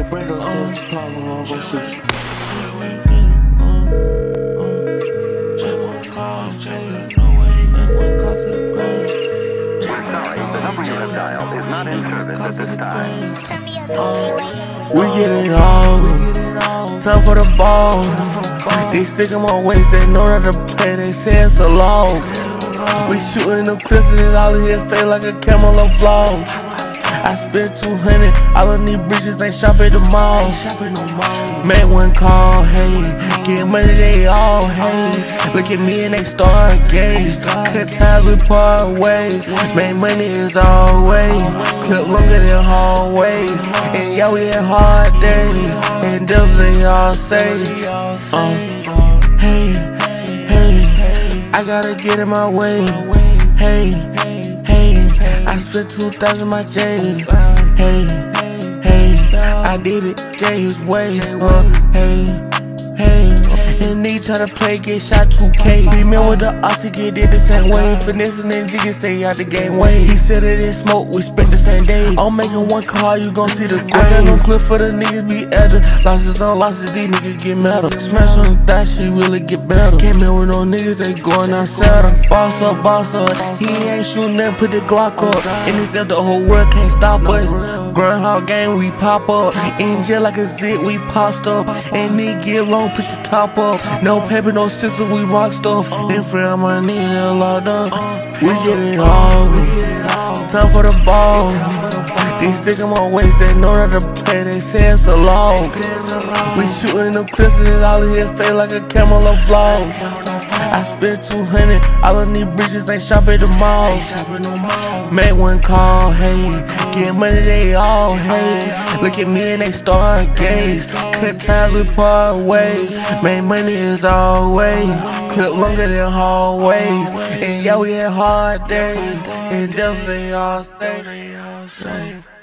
Brando says the problem, I'm gon' shoot you. The number you have dialed is not in service at this time. Turn me up, JayWay. We get it all. Time for the ball. They stick in my waist, they know that to play, they say it's a long. We shooting them clips and it's all in his face like a camel vlog. I spent 200, all of these bitches ain't shop at the mall. Made one call, hey, get money they all, hey. Look at me and they start gaze. Cut ties, we part ways. Make money as always. Clip longer than hallways. And yeah, we had hard days. And devils they all say, hey, hey, I gotta get in my way. Hey, hey, I spent 2,000 my J's. Hey, hey, I did it Jay's way. Hey, hey, and they try to play, get shot 2K. Female with the oxy get it the same way. Finessing and jiggy stay out the game way. He said it in smoke, we spent the same day. I'm making one call, you gon' see the grave. I got no clip for the niggas be elder. Losses on losses, these niggas get metal. Smash on that shit really get better. Came in with no niggas, they going outside. Boss up, he ain't shooting nothing, put the Glock up. And it's up, the whole world can't stop us. Groundhog game, we pop up. In jail like a zit, we popped up. And they get wrong, push his top up. No paper, no scissors, we rock stuff. In front of my knee, they're locked up. We get it all. Time for the ball. They stick in my waist, they know that to play, they say it's a long. We shooting them clips and it's all in his face like a camel vlog. I spent 200, all of these bitches ain't shop at the mall. Made one call, hey, get money they all, hey. Look at me and they start gaze. Cut ties, we part ways. Made money as always. Clip longer than hallways. And yeah, we had hard days. And devils they all say.